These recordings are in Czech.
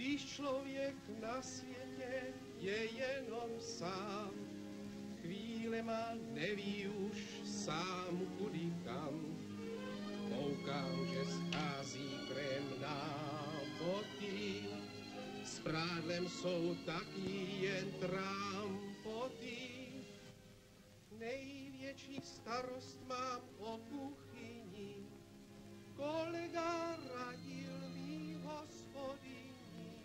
Když člověk na světě je jenom sám, chvílema neví už sám kudy kam. Koukám, že schází krém na boty, s prádlem jsou taky jen trampoty. Největší starost mám o kuchyni, kolega radil mi hospodyni,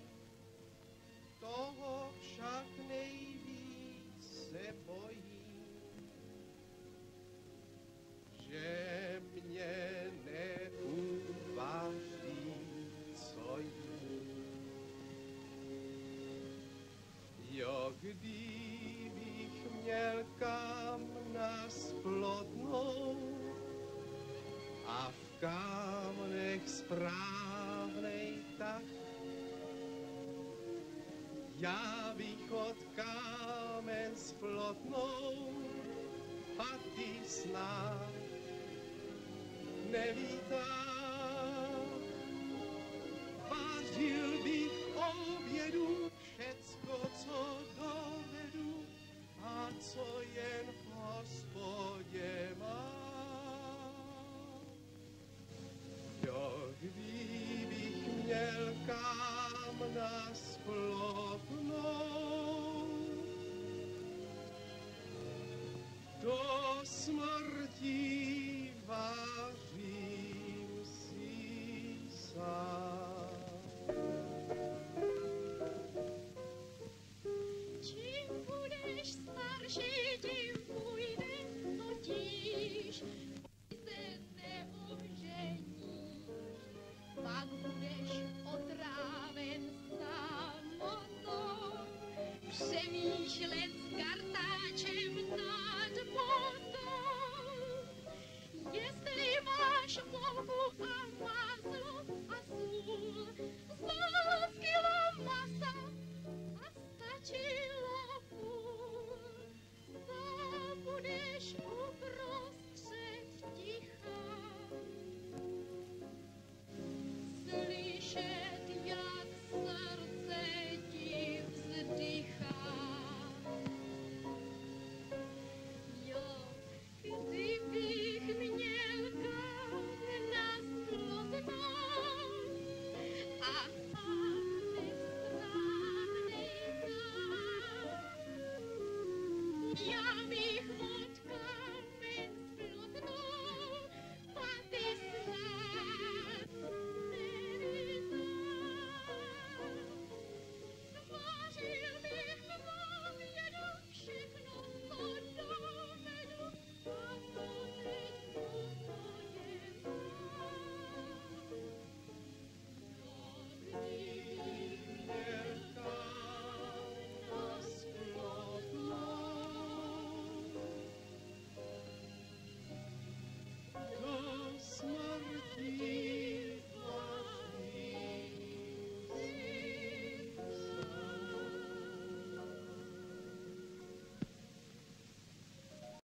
toho však nejvíc se bojím, že mě neuvaří, co jím. Jo, kdybych měl kam nás plotnout a v kámnech správnej tak, já bych od kámen splotnou a ty snad nevítám. Vařil bych obědu všecko, co dovedu a co jen v hospodě mám. Jo, kdybych měl kam nás plotnout, do smrti vás